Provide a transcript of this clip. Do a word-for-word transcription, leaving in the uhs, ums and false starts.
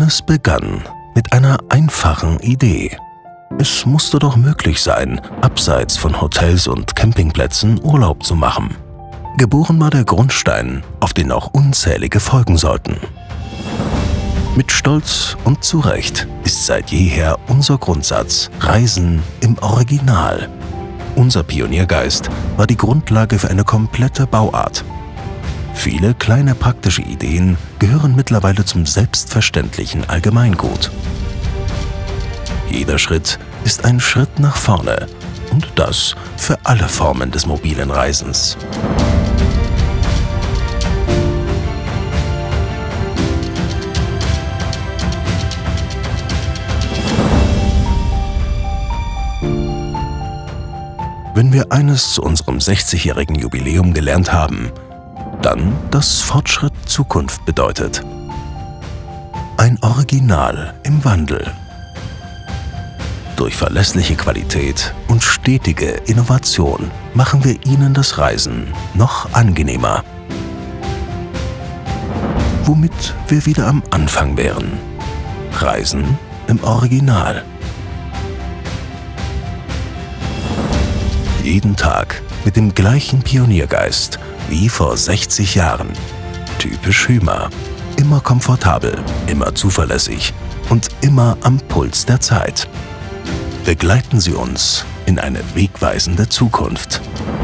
Alles begann mit einer einfachen Idee. Es musste doch möglich sein, abseits von Hotels und Campingplätzen Urlaub zu machen. Geboren war der Grundstein, auf den auch unzählige folgen sollten. Mit Stolz und zu Recht ist seit jeher unser Grundsatz Reisen im Original. Unser Pioniergeist war die Grundlage für eine komplette Bauart. Viele kleine praktische Ideen gehören mittlerweile zum selbstverständlichen Allgemeingut. Jeder Schritt ist ein Schritt nach vorne und das für alle Formen des mobilen Reisens. Wenn wir eines zu unserem sechzigjährigen Jubiläum gelernt haben, dann, dass Fortschritt Zukunft bedeutet. Ein Original im Wandel. Durch verlässliche Qualität und stetige Innovation machen wir Ihnen das Reisen noch angenehmer. Womit wir wieder am Anfang wären. Reisen im Original. Jeden Tag mit dem gleichen Pioniergeist wie vor sechzig Jahren. Typisch Hyma. Immer komfortabel, immer zuverlässig und immer am Puls der Zeit. Begleiten Sie uns in eine wegweisende Zukunft.